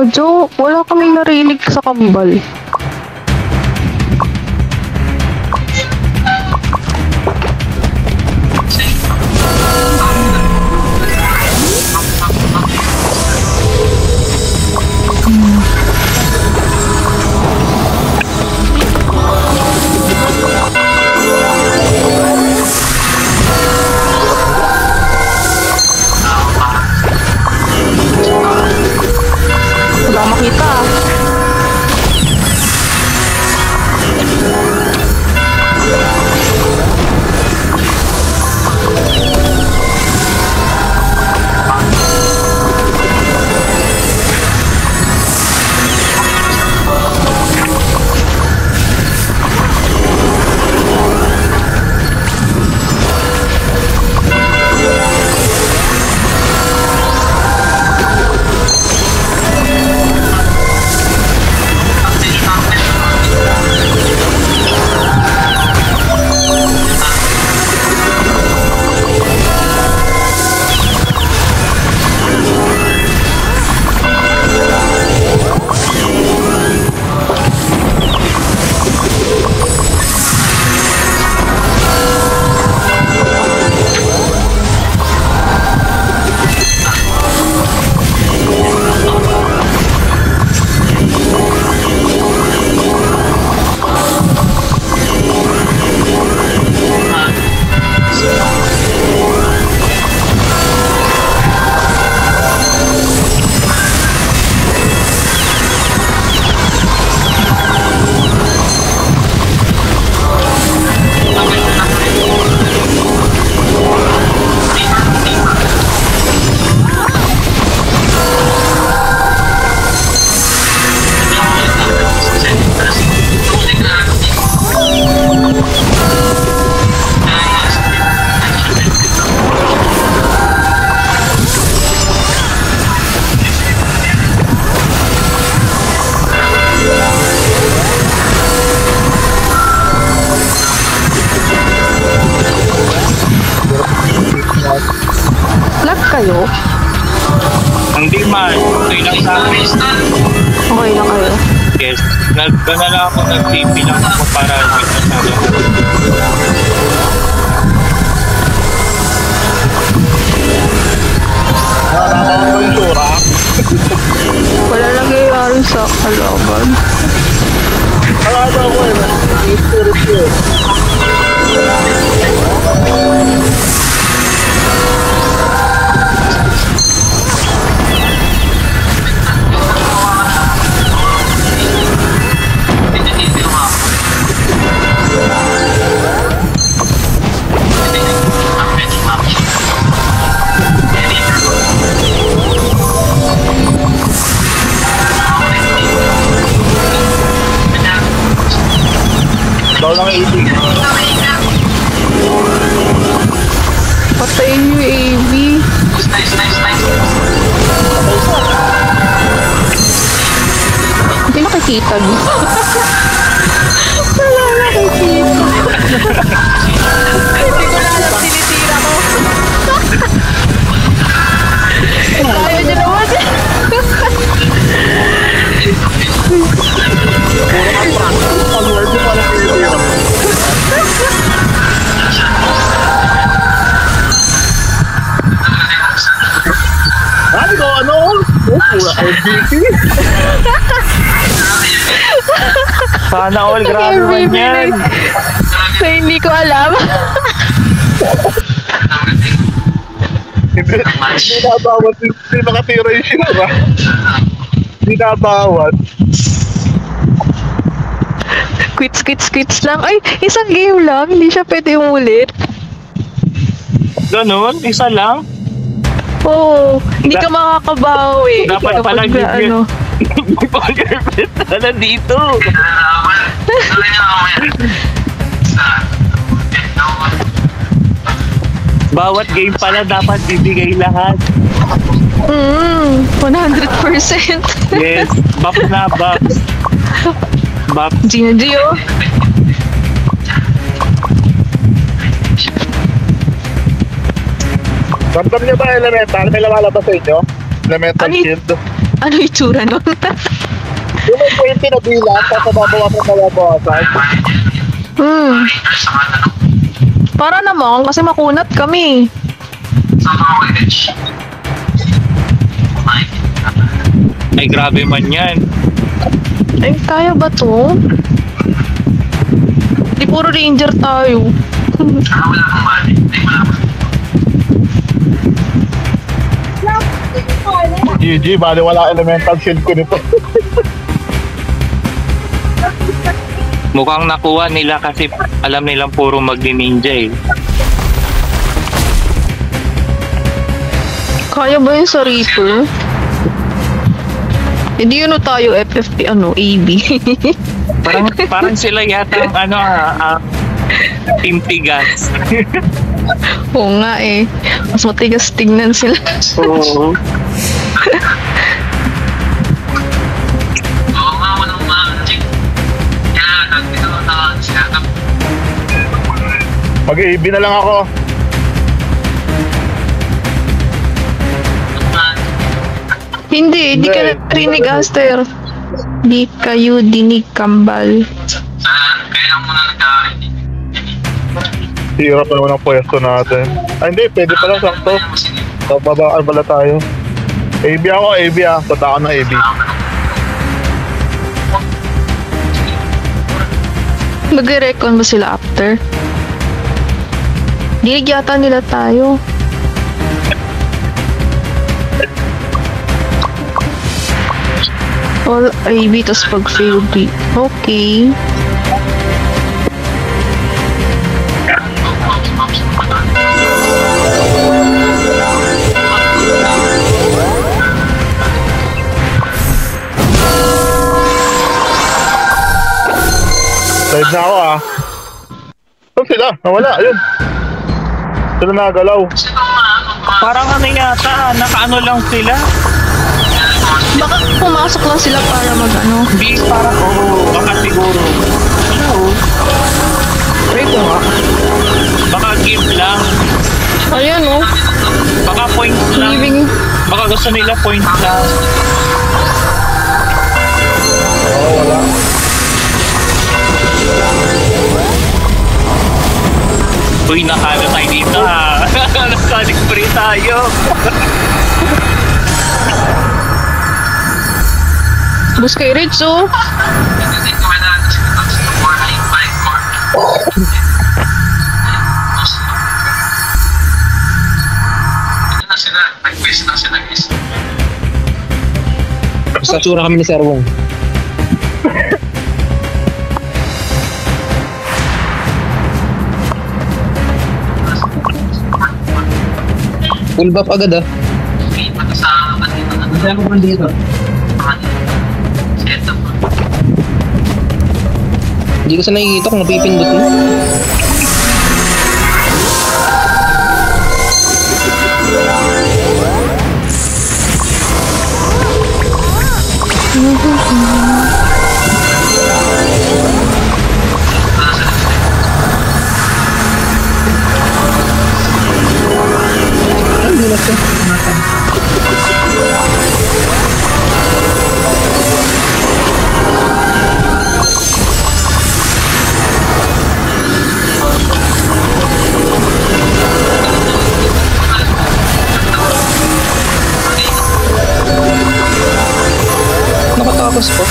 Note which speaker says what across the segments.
Speaker 1: Jo. Wala kaming narinig sa kambal. Wala makita. Lag kayo?
Speaker 2: Hindi man. Okay lang sa akin.
Speaker 1: Okay lang kayo.
Speaker 2: Yes. Nagdala ako, nag-TP lang ako para dito sa akin.
Speaker 1: Wala nangyayari sa kalaban.
Speaker 2: Daw lang 80.
Speaker 1: Patayin yung AV. Hindi nakikita mo. Wala nakikita.
Speaker 3: Hindi ko na alam, tinitira ko. Ayaw niya naman.
Speaker 2: Ano ko, ano? Pura MVP. Sana all, grabe man yan.
Speaker 1: So, hindi ko alam.
Speaker 2: Hindi nabawat, hindi nakatira yung sinura. Hindi nabawat.
Speaker 1: Quits lang. Ay, isang game lang. Hindi siya pwede umulit.
Speaker 2: Ganon? Isa lang?
Speaker 1: Oo. Hindi ka makakabawi.
Speaker 2: Dapat
Speaker 1: Kapag
Speaker 2: pala
Speaker 1: na, ano.
Speaker 2: Hindi pa girlfriend na nandito. Bawat game pala dapat bibigay lahat.
Speaker 1: 100%.
Speaker 2: Yes, buff na buff. Buff.
Speaker 1: Gina Gio.
Speaker 4: Ramdam niyo ba elemental? May lumalabas sa inyo? Elemental
Speaker 1: Ani-
Speaker 4: shield?
Speaker 1: Ano itsura nun?
Speaker 2: Yung may 20 na bilang, tapos babawasan.
Speaker 1: Para naman, kasi makunat kami.
Speaker 4: Ay, grabe man yan.
Speaker 1: Ay, kaya ba to? Di puro ranger tayo.
Speaker 2: GG, bali wala elemental shield ko nito.
Speaker 4: Mukhang nakuha nila kasi alam nilang puro magni-ninja eh.
Speaker 1: Kaya ba yun sa Reaper? Hindi yun tayo FFP, AB.
Speaker 4: Parang sila yata ang Team Tigas.
Speaker 1: Oo nga eh. Mas matigas tignan sila.
Speaker 4: Oo.
Speaker 2: Mag-AB na lang ako.
Speaker 1: Hindi ka narinig, Aster. Di kayo dinig, kambal.
Speaker 5: Kailan mo na nagkakaroon?
Speaker 2: Hirap na naman ang pwesto natin. Ay hindi, pwede pala sakto. Babaan pala tayo. AB ako, AB ah. Punta ako ng AB.
Speaker 1: Mag-recon ba sila after? Dinig yata nila tayo. All AB, tas pag-fail B. Okay.
Speaker 2: Side na ako ah. Saan sila? Nawala, ayun. Sila nagalaw.
Speaker 4: Parang ano yata, nakaano lang sila.
Speaker 1: Baka pumasok lang sila para mag-ano.
Speaker 4: Hindi, parang baka siguro.
Speaker 1: Try ko nga.
Speaker 4: Baka give lang.
Speaker 1: Ayan oh.
Speaker 4: Baka point lang.
Speaker 1: Giving.
Speaker 4: Baka gusto nila point lang.
Speaker 2: Oo, wala.
Speaker 4: Uy, nakano tayo dito ha. Nakalibre tayo.
Speaker 1: Bus kay Rich oh.
Speaker 6: Sa tsura kami ni Sir Wong. Full buff agad ah. Hindi ako pa dito. Hindi ko sa nakikita kung napipindot mo. Ang dilas ko. Nakatapos pa.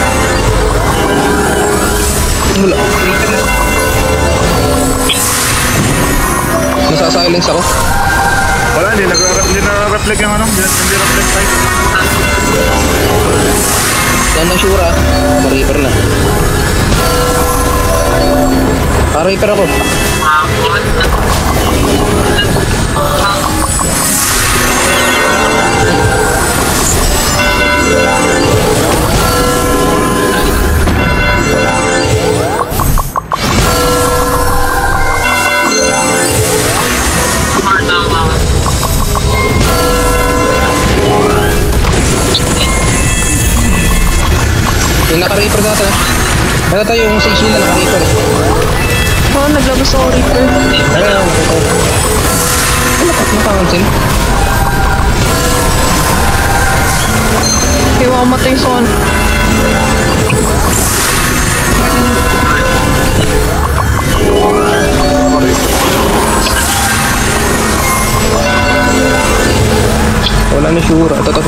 Speaker 6: Wala. Nasa-silence ako.
Speaker 2: Wala, hindi na-reflect yung ano. Hindi reflect type.
Speaker 6: Yan na sure ah. Pa-reaper na. Pa-reaper ako. Yung naka-reaper data. Kaya tayo yung 6 na naka-reaper.
Speaker 1: Oh, naglabas ako Reaper.
Speaker 6: Ayun, naka-cancel.
Speaker 1: Kaya makamatay son.
Speaker 6: Wala na sure. Ito.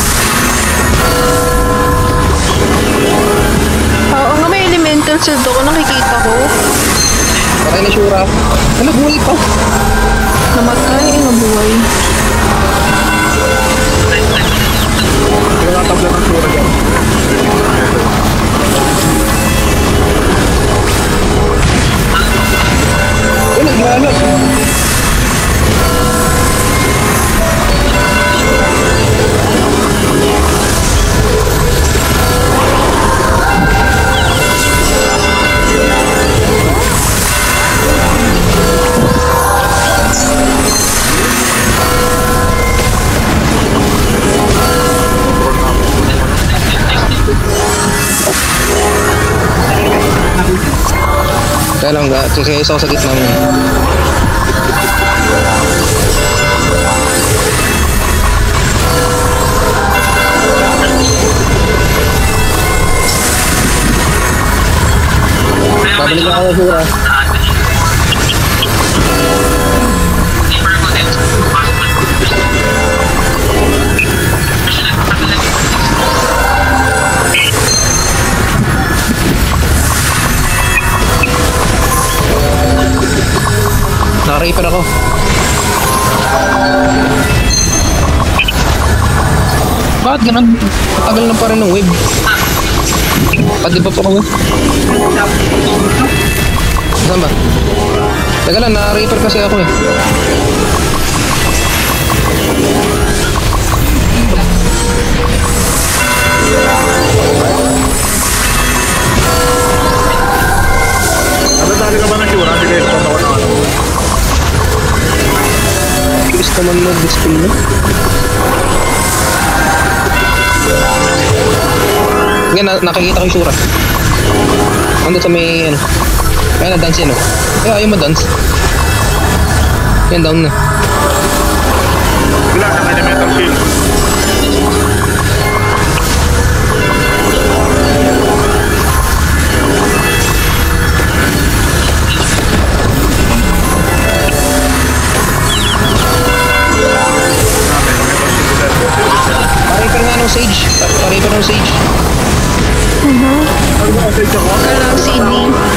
Speaker 1: Oo nga, may elemental shield ako. Nakikita ko.
Speaker 6: Patay na sure. Ano, buhay pa?
Speaker 1: Namatay, nabuhay.
Speaker 2: Tinatabla ng sura dyan.
Speaker 6: Ano, naglalag. Kaya lang, kasi isa ko sa gitna mo. Babalik ako sa sura. Naka-reaper ako. Bakit ganun? Matagal na pa rin ng wave. Di ba pa ako? Saan ba? Teka lang, naka-reaper kasi ako eh.
Speaker 2: Natatali ka ba ng sura? Hindi kayo patawa na ano.
Speaker 6: Gusto man mag-display mo? Ngayon, nakikita ko yung sura. Ando sa may, ano. Kaya na-dance yan, oh. Kaya ayaw ma-dance. Yan, down na.
Speaker 2: Bila, kanya metal shield.
Speaker 6: Pare-reaper nga ng sage. Pare-reaper ng sage.
Speaker 2: Ano ba ang stage ako?
Speaker 1: Walang CD.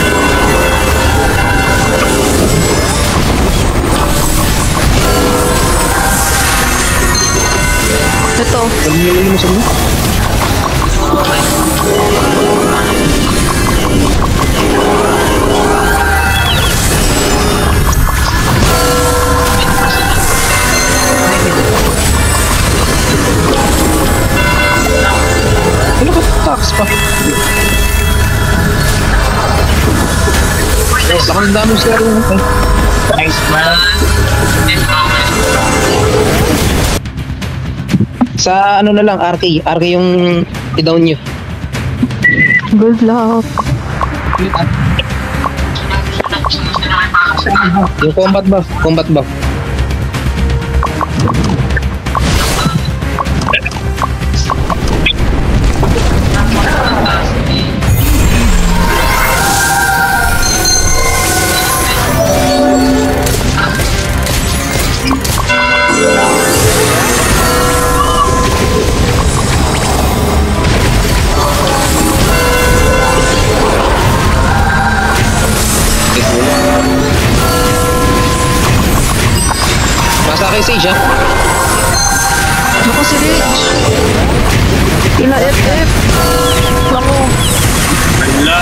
Speaker 1: Ito.
Speaker 6: Ano yung mo sa mo? Ano ka tax pa? Lakang dami siya rin.
Speaker 4: Nice man.
Speaker 6: Sa ano na lang, RK yung i-down nyo.
Speaker 1: Good luck.
Speaker 6: Yung combat buff. Basta kay Sage, ha?
Speaker 1: Naku si Rich. Ina FF. Naku.
Speaker 4: Ala.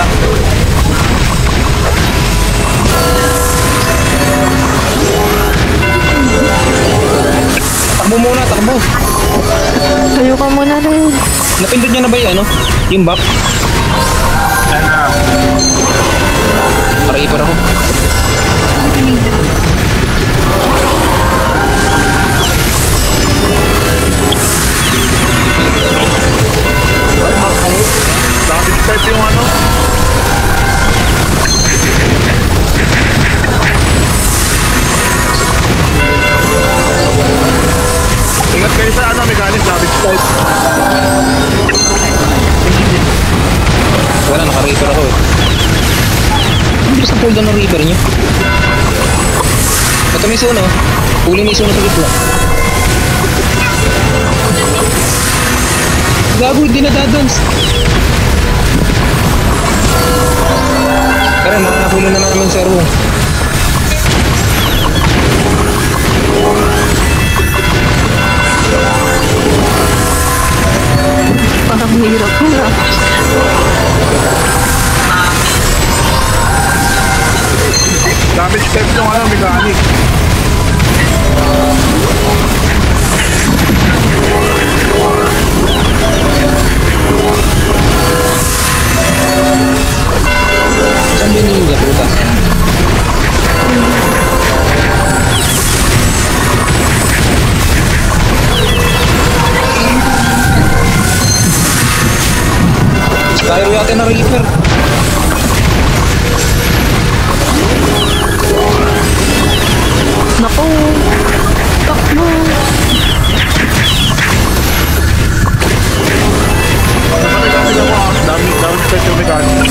Speaker 6: Takbo muna, takbo.
Speaker 1: Tayo ka muna rin.
Speaker 6: Napindot niya na ba yung ano? Yung buff?
Speaker 4: Ano?
Speaker 6: Para-ipar ako.
Speaker 2: Damage type yung ano. Ingat kayo sa ano, mechanic damage type.
Speaker 6: cooldown ng Reaper niyo. Ito may suno. Huli may suno sa gitna. Gago, hindi nadadance. Tara, nakahuli na namin servo.
Speaker 1: Parang hirap ko na.
Speaker 2: Damage step yung mechanic.
Speaker 6: Saan ba yung gaputa? Tayo yata na Reaper.
Speaker 1: Naku. Takbo.
Speaker 2: Dami step yung mechanic.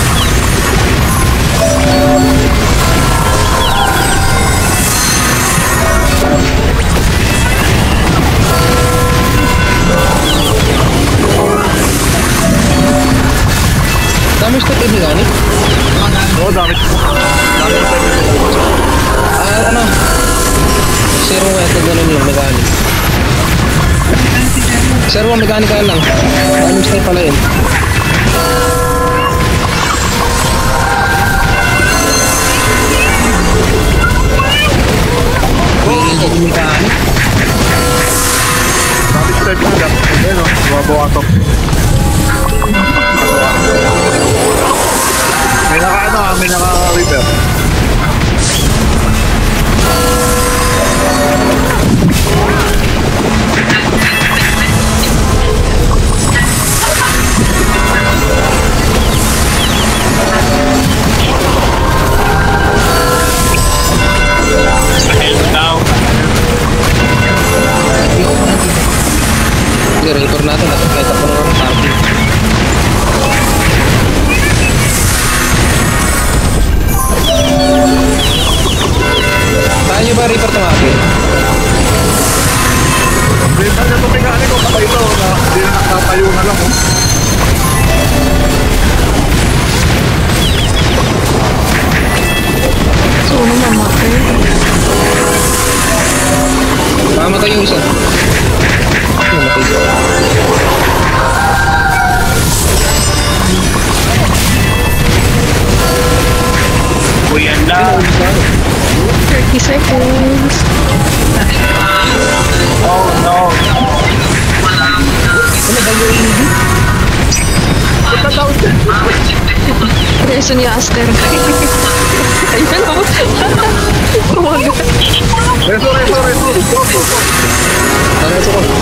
Speaker 6: Dami step yung mechanic.
Speaker 2: Oo, dami step.
Speaker 6: Ano? Zero method ganun yung mechanic. Zero mechanical lang. Dami step pala yun. Yung mechanic.
Speaker 2: Dami step yung mechanic. Ayun o, bumabawatok. May naka-repair.
Speaker 4: Help daw.
Speaker 6: Sige, Reaper natin. Nakakita ko naman ng party. Kaya nyo ba Reaper tumapin?
Speaker 2: Repair niya itong mechanic ko. Kapag ito, hindi na nakatayo na lang.
Speaker 1: So, ano mamatay?
Speaker 6: Mamatay yung isa. Mamatay siya.
Speaker 4: Kuya na.
Speaker 1: 30 seconds.
Speaker 4: Oh no.
Speaker 6: Ano ba yung hindi?
Speaker 1: Reason ni Aster. Ayun o. Kumaga.
Speaker 2: Reso.
Speaker 6: Ano ito ko?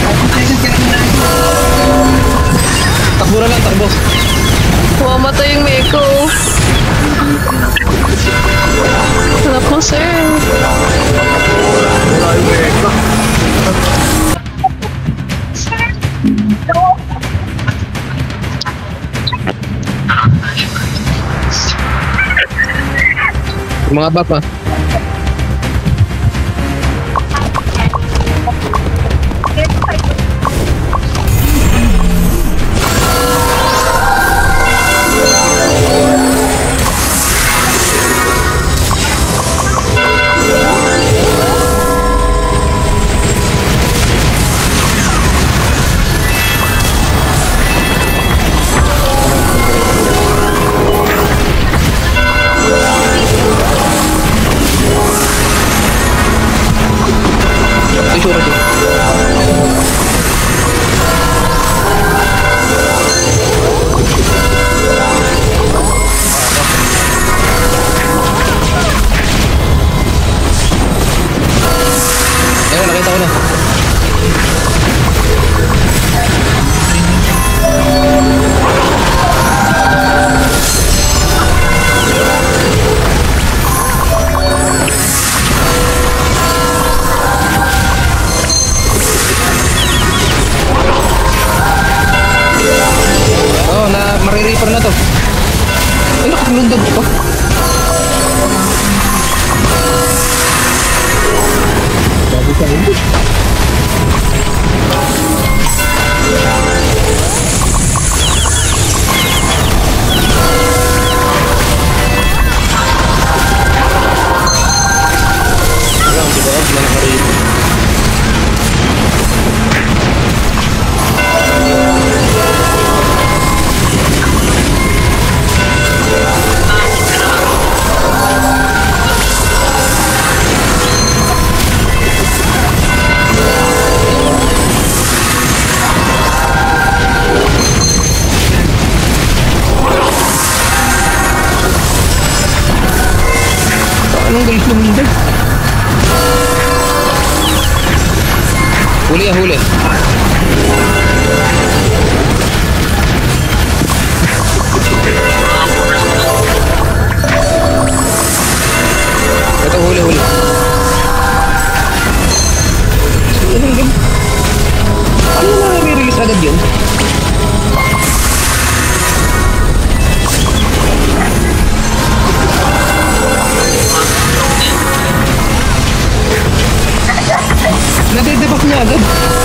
Speaker 6: Takbo na lang, takbo.
Speaker 1: Mamatay yung Meko. Wala po, sir.
Speaker 2: Wala yung meka.
Speaker 6: Mga buff ah. Reaper na to. Ay, nakalundag pa. Anong galis lumindag? Huli ah, huli. Ito huli, huli. Ano na nare-release agad yun? Nade-debuff niya agad.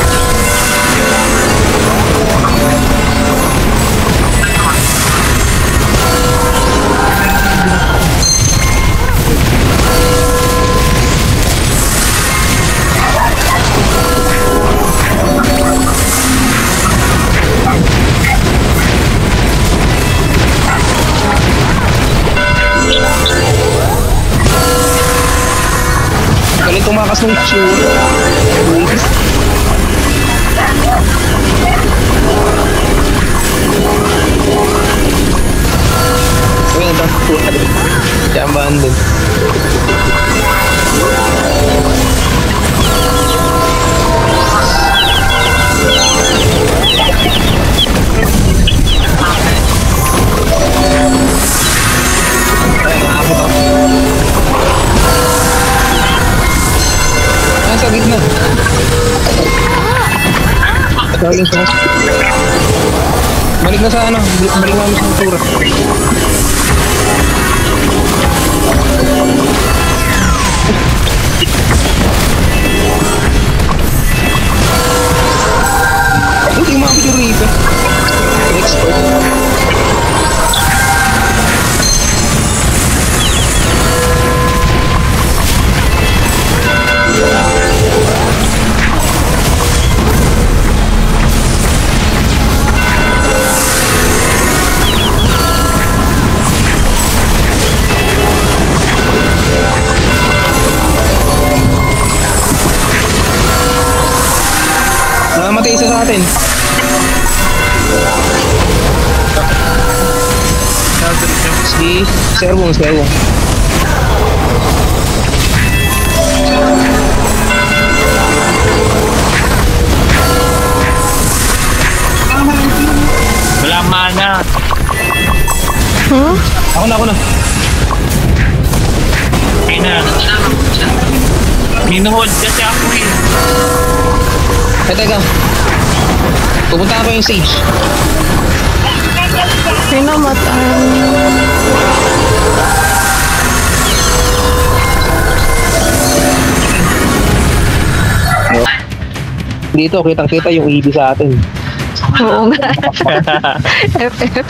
Speaker 6: Galing tumakas ng tsura. Ayan ba? Jambahan din. Ay, nakakot ako. Nasa gitna. Galing sa balik na sa ano, balik namin sa natura. Hindi umabot yung Reaper. Expert. Nakamatay isa sa atin. Si Serwong, Serwong.
Speaker 4: Wala mana.
Speaker 1: Huh?
Speaker 6: Ako na.
Speaker 4: Ay na. Minuhod kasi ako eh.
Speaker 6: Teka. Pupunta ako yung Sage.
Speaker 1: Pinamatay.
Speaker 6: Dito, kitang-kita yung EB sa atin.
Speaker 1: Oo nga. FF.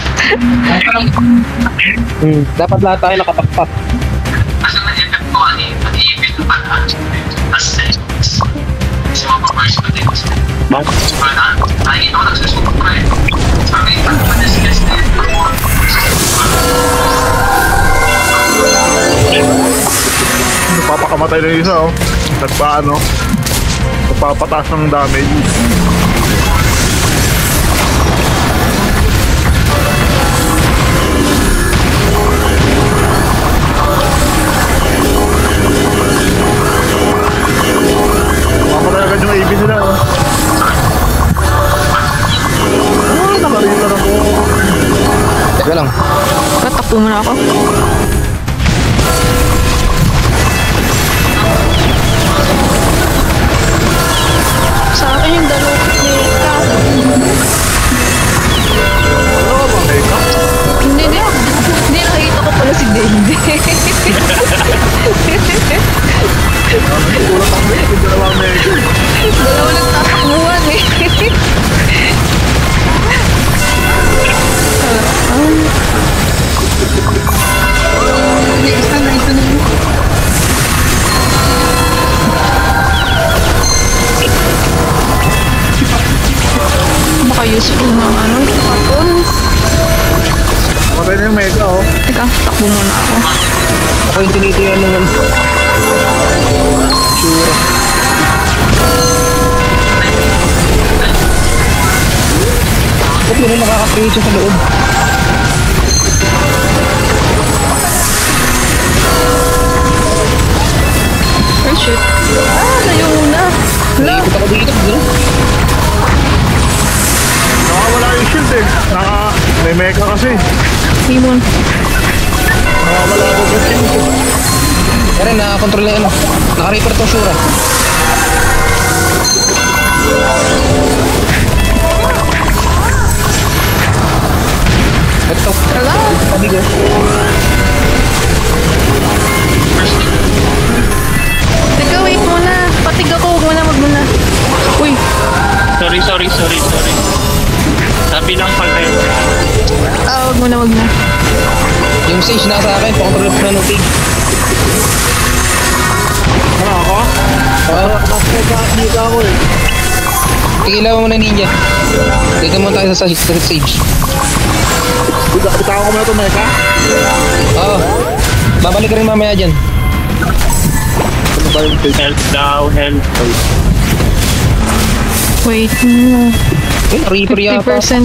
Speaker 6: Dapat lahat tayo nakapakpak.
Speaker 5: Kasi nag-effect ko ano eh, nag-i-event na pala. Kasi mga papers ko din.
Speaker 6: Bang?
Speaker 5: Nakikita ko nagsusuko ko eh. Sabi, ano ba na-suggest na yun?
Speaker 2: Napapakamatay na yung isa, oh. Nagpapataas ng damage. Mamatay agad yung AB nila, oh. Nakarita na po.
Speaker 6: Teka lang.
Speaker 1: Tatakbo mo na ako. Sa akin yung dalawa. useful ng ano, weapon.
Speaker 2: Matay na yung mega, oh.
Speaker 1: Teka, takbo muna ako.
Speaker 6: Ako yung tinitiyan ng ano. Sure. Ba't yun yung nakaka-create sa loob?
Speaker 1: Oh shit. Layo muna.
Speaker 6: Naipit ako dito. Gano'n?
Speaker 2: Nakawala yung shield eh. May mega kasi.
Speaker 1: Himon.
Speaker 2: Nakawala ako yung shield.
Speaker 6: Kaya nakakontrol na ano. Naka-reaper to Shura. Ito.
Speaker 1: Hello?
Speaker 6: Sabi ko.
Speaker 1: Teka, wait muna. Patig ako, huwag muna, wag muna. Uy,
Speaker 4: Sorry. Sabi lang pala yun.
Speaker 1: wag muna, wag na.
Speaker 6: Yung sage nasa akin. Pakontrol ko na ng pig.
Speaker 2: Ano ako?
Speaker 6: Oo.
Speaker 2: Dito ako eh.
Speaker 6: Tigilaw mo na ninja. Dito mo tayo sa sage.
Speaker 2: Bitawan ko muna ito mega.
Speaker 6: Oo. Babalik ka rin mamaya dyan.
Speaker 2: Ano ba yung shield?
Speaker 4: Health down.
Speaker 1: Wait muna.
Speaker 6: Eh, reaper yata.
Speaker 1: 50%.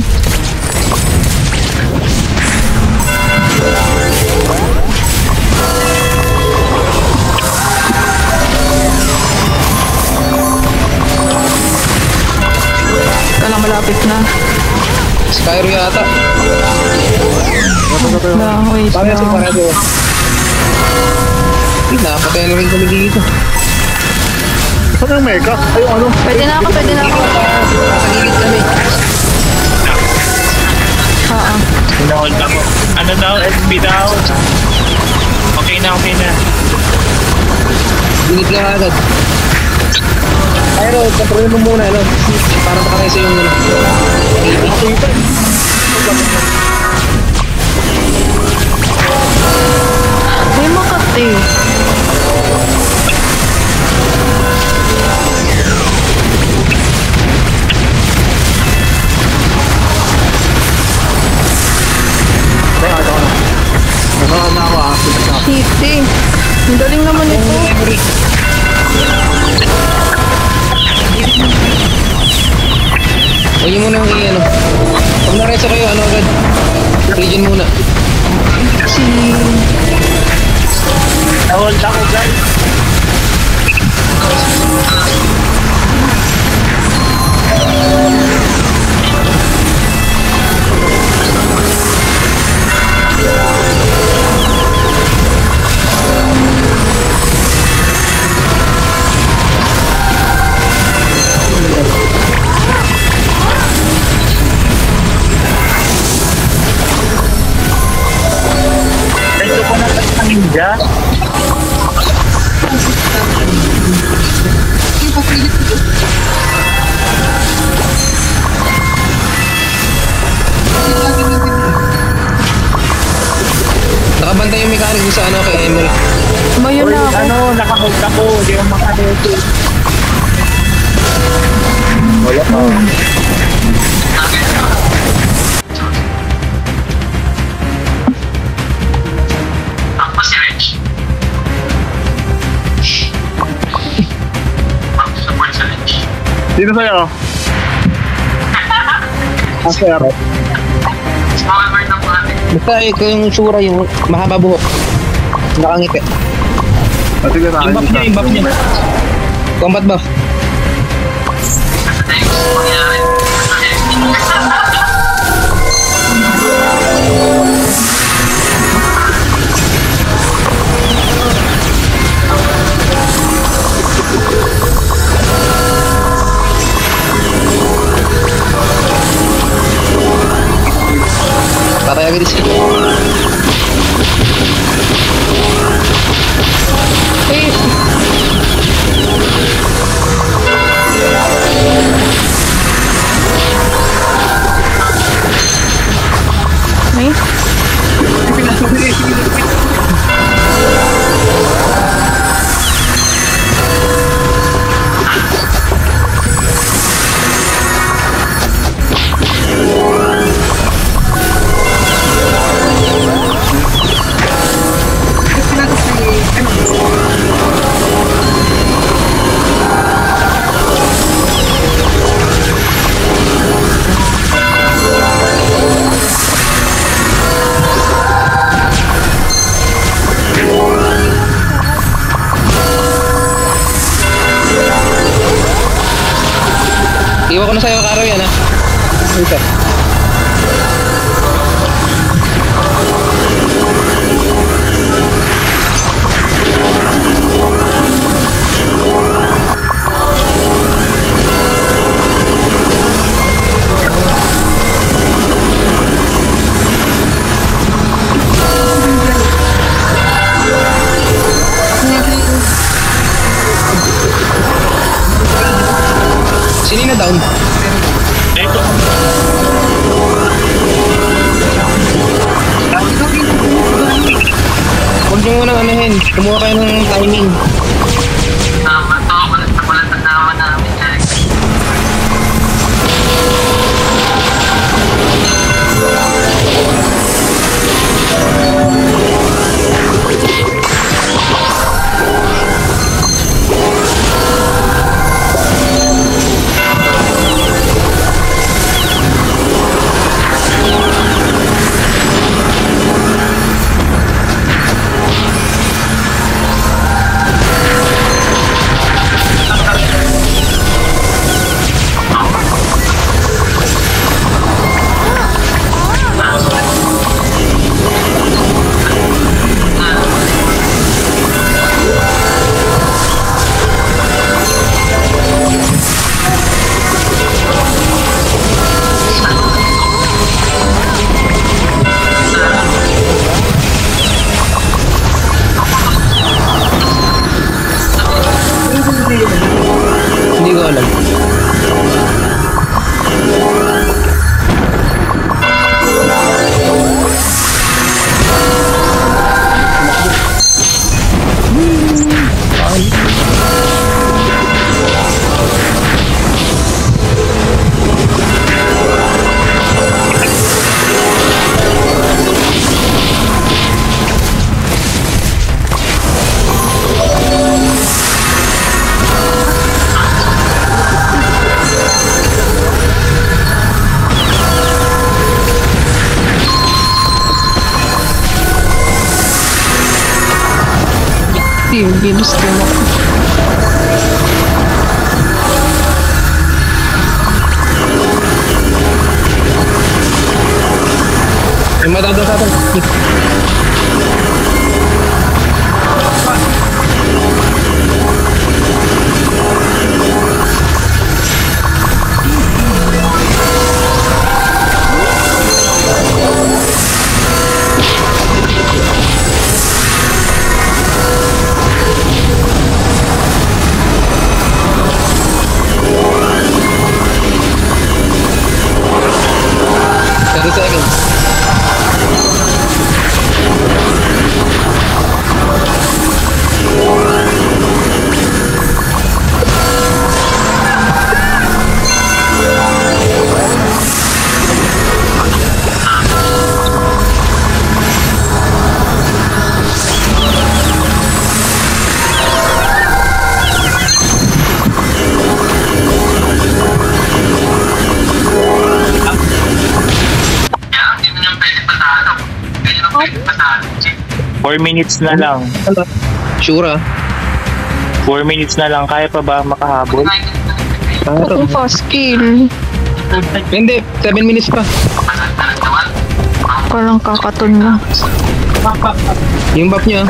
Speaker 1: Kala malapit na.
Speaker 6: Skyro yata.
Speaker 1: Wait
Speaker 6: Parehas yung
Speaker 1: lang.
Speaker 6: parehas. Napatay na rin kami dito.
Speaker 2: Saan yung mega? Ay, yung ano?
Speaker 1: Pwede na ako.
Speaker 6: Nasa gilid kami.
Speaker 4: Hold ako. Ano daw? SB daw. Okay na.
Speaker 6: Gilid lang agad. Pero, kontrolin mo muna, ano? Para makaresa yung ano.
Speaker 1: May makati.
Speaker 2: Nasaan na ako ah.
Speaker 1: Shitty. Ang galing naman ito.
Speaker 6: Huwag mo nang i-ano. Pag naresa kayo, ano agad? Region muna.
Speaker 4: Hold ako, guys. Ito ko na sa ninja.
Speaker 6: Nakabantay yung mechanic sa ano kay Emil.
Speaker 1: Mayo na ako.
Speaker 4: Ano, nakahold ako. Hindi ako makalito.
Speaker 2: Wala pa.
Speaker 5: Ako si Rich. Ako support sa Rich.
Speaker 2: Sino sa'yo? Sir.
Speaker 5: Small bird ng mga ating.
Speaker 6: Basta ikaw yung Shura, yung mahaba buhok. Nakangiti.
Speaker 2: Sige na.
Speaker 4: Yung buff niya.
Speaker 6: Combat buff.
Speaker 5: Sa tayo gusto mangyari.
Speaker 6: Patay agad isi.
Speaker 1: Eh,
Speaker 6: na sa'yo, Karo yan ha. Ito. Sino na down?
Speaker 4: Ito.
Speaker 6: Huwag nyo munang anahin. Kumuha kayo ng timing.
Speaker 5: Tama to, walang tandama namin yan.
Speaker 6: Hindi ko alam.
Speaker 1: Team, ginusto mo.
Speaker 6: Yung matado sa atin.
Speaker 5: Kaya hindi mo nang pwede patalo. Hindi mo pwede patalo.
Speaker 4: 4 minutes na lang.
Speaker 6: Sure ah.
Speaker 4: 4 minutes na lang. Kaya pa ba makahabol?
Speaker 1: Ako fast kill.
Speaker 6: Hindi, 7 minutes pa.
Speaker 1: Parang kakaton na.
Speaker 6: Yung buff niya.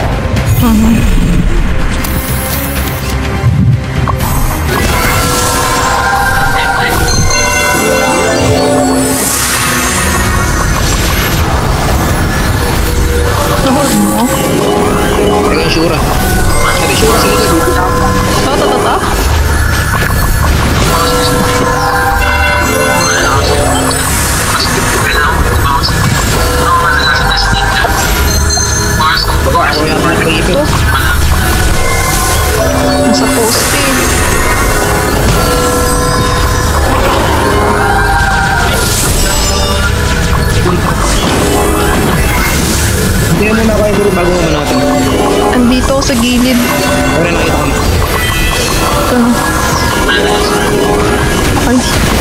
Speaker 1: Nahod mo?
Speaker 6: Teka, sure ah. Teka, sure sa likod.
Speaker 1: Ta.
Speaker 6: Ako yung nakikita.
Speaker 1: Nasa poste.
Speaker 6: Hindi mo na kayo bago naman natin.
Speaker 1: Andito ako sa gilid.
Speaker 6: Pero nakita ko na.
Speaker 1: Ito. Ay.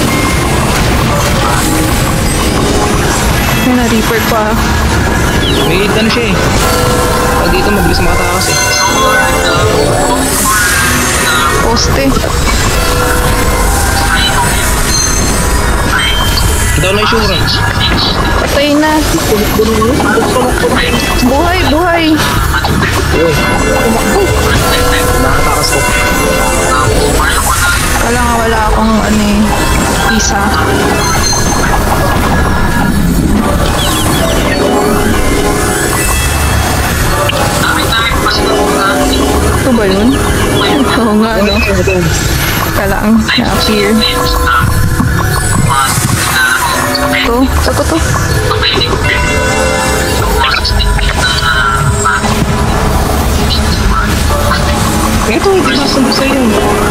Speaker 1: Ay, na-reaper pa.
Speaker 6: May hit siya eh. Pag dito mabilis makatakas eh.
Speaker 1: Poste.
Speaker 6: Shura.
Speaker 1: Patay na. Buhay, buhay.
Speaker 6: Nakatakas ko.
Speaker 1: Wala akong ano eh. Isa. Ito ba yun? Oo nga, no? Kailangan na-appear. Ito.
Speaker 6: Ito, hindi nasundo sa'yo.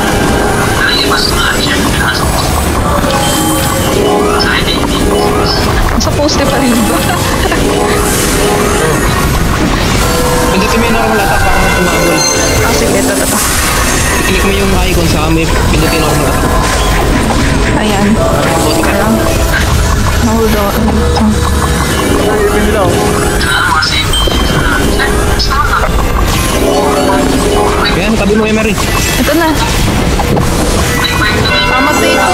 Speaker 1: Sa poste pa rin ba?
Speaker 6: Hindi kami normal attack para tumagol.
Speaker 1: Sige, ito.
Speaker 6: I-click mo yung icon sa kami, pindutin normal attack.
Speaker 1: Ayan. Ayan. Hold on.
Speaker 2: Ibig nila oh.
Speaker 6: Ayan, tabi mo Emery.
Speaker 1: Ito na. Pamatay ko.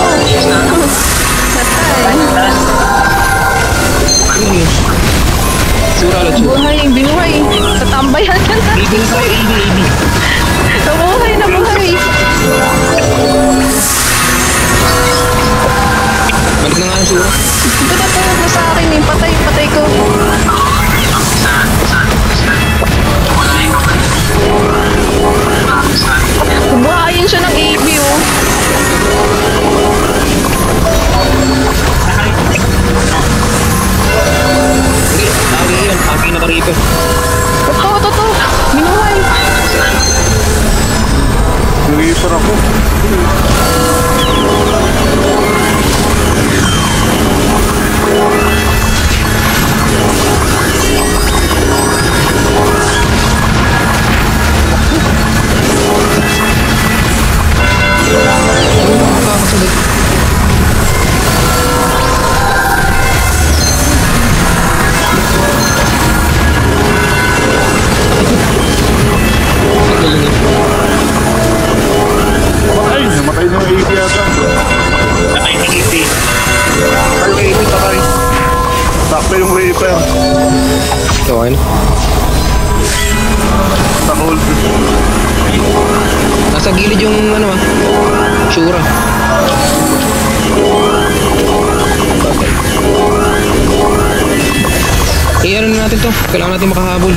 Speaker 1: Patay.
Speaker 6: Ano yun? Sura ulit siya.
Speaker 1: Buhay, binuhay. Tatambayan ka na.
Speaker 6: AB na tayo, AB.
Speaker 1: Nabuhay.
Speaker 6: Balik na nga ang sura.
Speaker 1: Ito na po sa akin eh. Patay ko. Buhayin siya ng AB oh.
Speaker 6: Hindi, lagi yun. Lagi naka-reaper.
Speaker 1: Ito. Binuhay.
Speaker 2: Nag-iipon ako. Namatay na yung AP yata.
Speaker 4: Nakay si Kitty.
Speaker 2: Ay, yung AP takay. Sakto yung Reaper.
Speaker 6: Okay na.
Speaker 2: Sa hold.
Speaker 6: Nasa gilid yung ano Shura. Ano na natin to? Kailangan natin makahabol.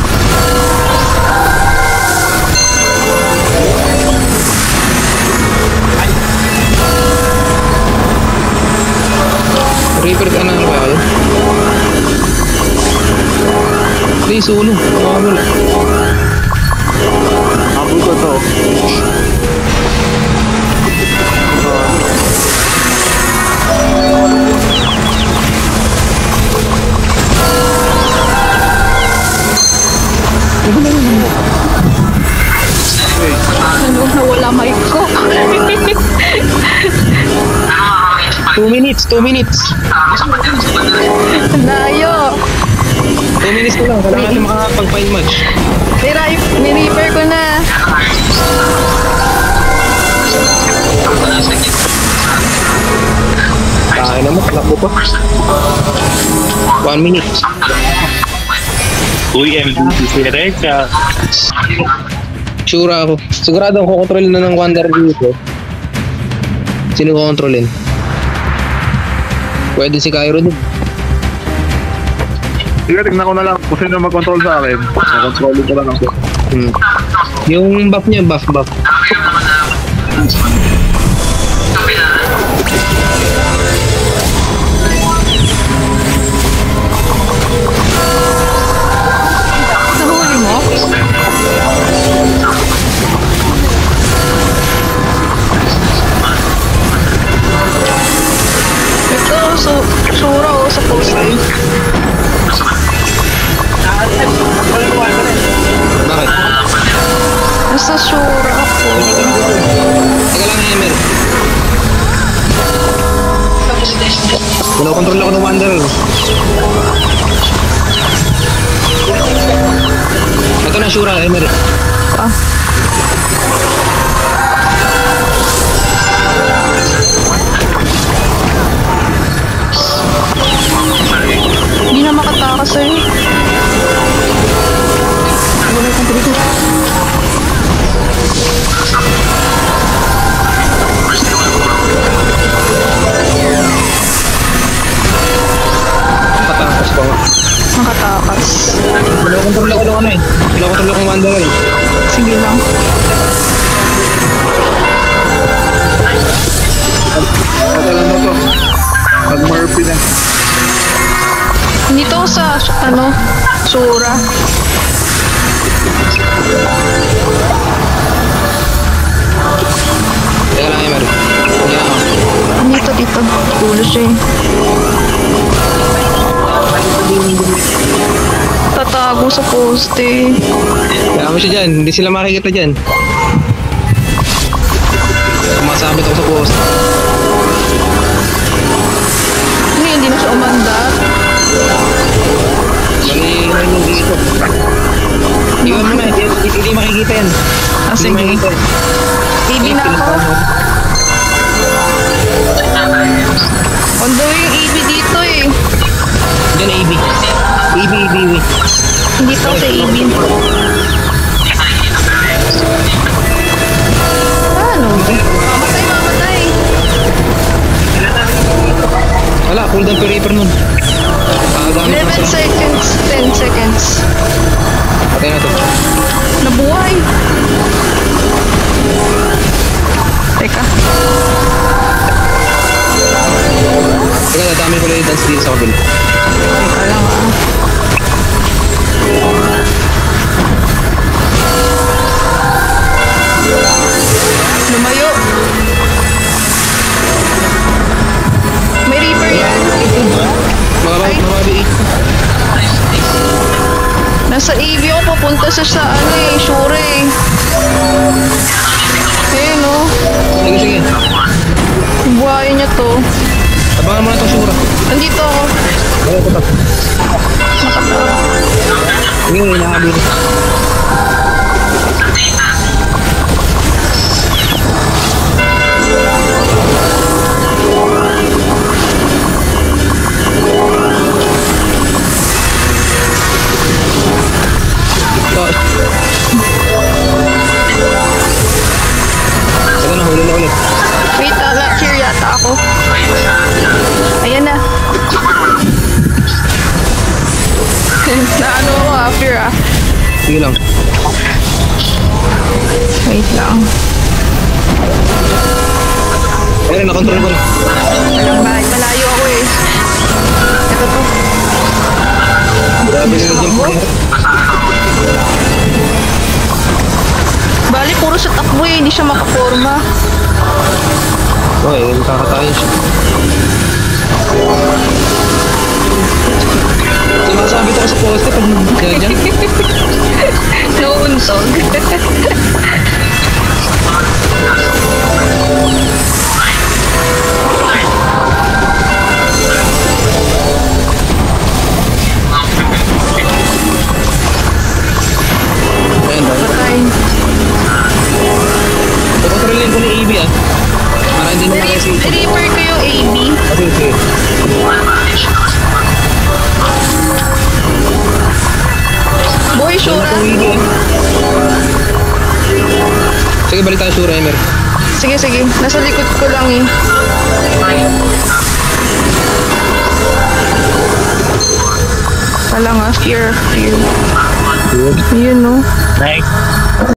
Speaker 6: Reaper ka na ba kayo? Hindi, solo. Makahabol.
Speaker 2: Habol ko to.
Speaker 1: Ano, nawala mic ko.
Speaker 6: 2 minutes.
Speaker 1: Layo.
Speaker 6: 2 minutes ko lang. Kailangan natin makapag-find match.
Speaker 1: Ni-reaper ko na.
Speaker 6: Kaya naman, kalak mo pa. 1 minute.
Speaker 4: Uy, MVP si Recha.
Speaker 6: Sure ako. Sigurado ako kontrolin na ng Wanderer dito. Sino ko kontrolin? Pwede si Cairo din.
Speaker 2: Sige, tignan ko na lang kung sino mag-control sa akin. Mag-controlin ko lang ako.
Speaker 6: Yung buff niya, buff.
Speaker 1: Nahuli mo? Ito, sura o sa post eh.
Speaker 6: Bakit?
Speaker 1: Nasa sura ako.
Speaker 6: Teka lang, Emer. Kinokontrol ako ng Wanderer. Ito na, Shura, Emer.
Speaker 1: Ah. nakatakas sa'yo.
Speaker 6: Patakas pa nga.
Speaker 1: Nakatakas.
Speaker 6: Kilo-control ako ng ano eh. Kilo-control ako ng Mandala eh.
Speaker 1: Sige lang.
Speaker 2: Patalan mo to. Pag Murphy na.
Speaker 1: Dito sa, ano, Sura.
Speaker 6: Teka lang, Emer. Hindi ako.
Speaker 1: Dito. Tulo siya eh. Tatago sa poste.
Speaker 6: Kaya mo siya dyan. Hindi sila makikita dyan. Sumasabit ako sa post.
Speaker 1: Hindi na siya umandar.
Speaker 6: Mali na yung dito. Iwan mo na. Hindi makikita yan.
Speaker 1: Ah,
Speaker 6: Hindi
Speaker 1: sige.
Speaker 6: makikita.
Speaker 1: TV na ako. Kondo yung EV dito eh.
Speaker 6: Diyan AB. AB.
Speaker 1: Dito ako sa EV. Ano? Mamatay.
Speaker 6: Wala, cooldown per reaper nun.
Speaker 1: 11 seconds, 10 seconds.
Speaker 6: Patay na to.
Speaker 1: Nabuhay. Teka.
Speaker 6: Teka, dadami ko lang yung dance dito sa kabila.
Speaker 1: Teka lang ah. Lumayo. May reaper yan.
Speaker 6: Mababi 8.
Speaker 1: Nasa EV ako, papunta sa ano eh, Sure eh. Ayun oh.
Speaker 6: Sige.
Speaker 1: Buhayin niya to.
Speaker 6: Abangan mo na itong sura.
Speaker 1: Nandito ako.
Speaker 6: Wala ito pa.
Speaker 1: Nakatawa.
Speaker 6: Hindi mo inahabili. Sige na, huli na ulit.
Speaker 1: Wait, cheer yata ako. Ayan na. Na ano ako after ah.
Speaker 6: Sige lang.
Speaker 1: Wait lang.
Speaker 6: Ayun, nakontrol ko na.
Speaker 1: Alam ba, malayo ako eh. Ito to.
Speaker 6: Grabe na dyan po.
Speaker 1: Bali, puro sa takbo eh. Hindi siya makaporma.
Speaker 6: Okay, kakatayin siya. Sumasabit ako sa poste pag dyan.
Speaker 1: Nauuntog.
Speaker 6: Ayan, dahil.
Speaker 1: Patay.
Speaker 6: Kukontrolin ko ni AB ah. Para hindi naman kasi.
Speaker 1: Reaper ko yung AB.
Speaker 6: Okay.
Speaker 1: Boy, sure.
Speaker 6: Ito yung AB ah. Sige, balik tayo sura, Emer.
Speaker 1: Sige. Nasa likod ko lang eh. Wala nga, fear. Yun no.
Speaker 4: Nice.